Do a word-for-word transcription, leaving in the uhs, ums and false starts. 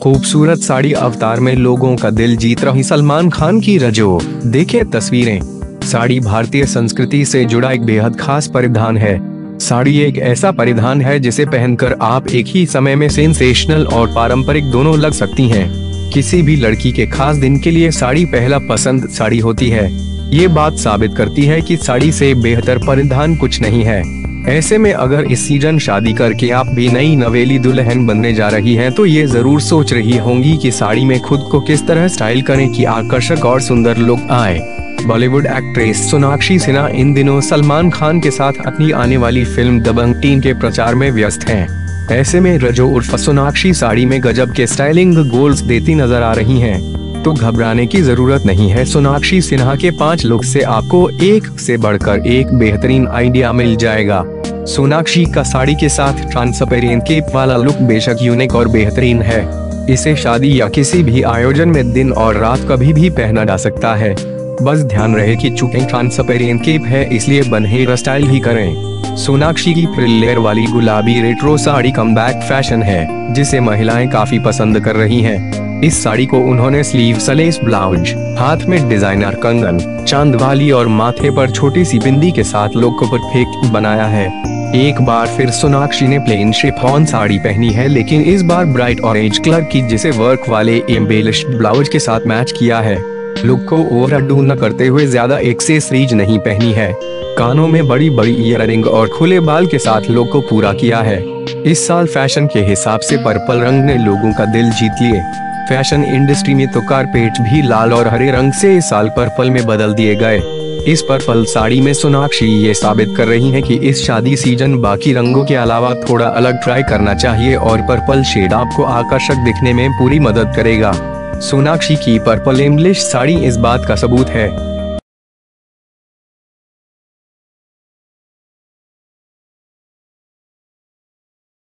खूबसूरत साड़ी अवतार में लोगों का दिल जीत रही सलमान खान की रजो। देखें तस्वीरें। साड़ी भारतीय संस्कृति से जुड़ा एक बेहद खास परिधान है। साड़ी एक ऐसा परिधान है जिसे पहनकर आप एक ही समय में सेंसेशनल और पारंपरिक दोनों लग सकती हैं। किसी भी लड़की के खास दिन के लिए साड़ी पहला पसंद साड़ी होती है। ये बात साबित करती है कि साड़ी से बेहतर परिधान कुछ नहीं है। ऐसे में अगर इस सीजन शादी करके आप भी नई नवेली दुल्हन बनने जा रही हैं तो ये जरूर सोच रही होंगी कि साड़ी में खुद को किस तरह स्टाइल करें कि आकर्षक और सुंदर लुक आए। बॉलीवुड एक्ट्रेस सोनाक्षी सिन्हा इन दिनों सलमान खान के साथ अपनी आने वाली फिल्म दबंग तीन के प्रचार में व्यस्त हैं। ऐसे में रजो उर्फ सोनाक्षी साड़ी में गजब के स्टाइलिंग गोल्स देती नजर आ रही हैं। तो घबराने की जरूरत नहीं है। सोनाक्षी सिन्हा के पांच लुक से आपको एक से बढ़कर एक बेहतरीन आइडिया मिल जाएगा। सोनाक्षी का साड़ी के साथ ट्रांसपेरेंट केप वाला लुक बेशक यूनिक और बेहतरीन है। इसे शादी या किसी भी आयोजन में दिन और रात कभी भी पहना जा सकता है। बस ध्यान रहे कि चूंकि ट्रांसपेरेंट केप है इसलिए बन हेयर स्टाइल ही करें। सोनाक्षी की फ्रिल लेयर वाली गुलाबी रेट्रो साड़ी कमबैक फैशन है जिसे महिलाएं काफी पसंद कर रही हैं। इस साड़ी को उन्होंने स्लीव लेस ब्लाउज, हाथ में डिजाइनर कंगन, चांद वाली और माथे पर छोटी सी बिंदी के साथ लुक को परफेक्ट बनाया है। एक बार फिर सोनाक्षी ने प्लेन शिफॉन साड़ी पहनी है, लेकिन इस बार ब्राइट ऑरेंज कलर की जिसे वर्क वाले एम्बेलिश्ड ब्लाउज के साथ मैच किया है। लुक को ओवरडू न करते हुए ज्यादा एक्सेसरीज नहीं पहनी है। कानों में बड़ी बड़ी ईयररिंग और खुले बाल के साथ लुक को पूरा किया है। इस साल फैशन के हिसाब से पर्पल रंग ने लोगों का दिल जीत लिए। फैशन इंडस्ट्री में तो कारपेट भी लाल और हरे रंग से इस साल पर्पल में बदल दिए गए। इस पर्पल साड़ी में सोनाक्षी ये साबित कर रही हैं कि इस शादी सीजन बाकी रंगों के अलावा थोड़ा अलग ट्राई करना चाहिए और पर्पल शेड आपको आकर्षक दिखने में पूरी मदद करेगा। सोनाक्षी की पर्पल एम्बलिश साड़ी इस बात का सबूत है।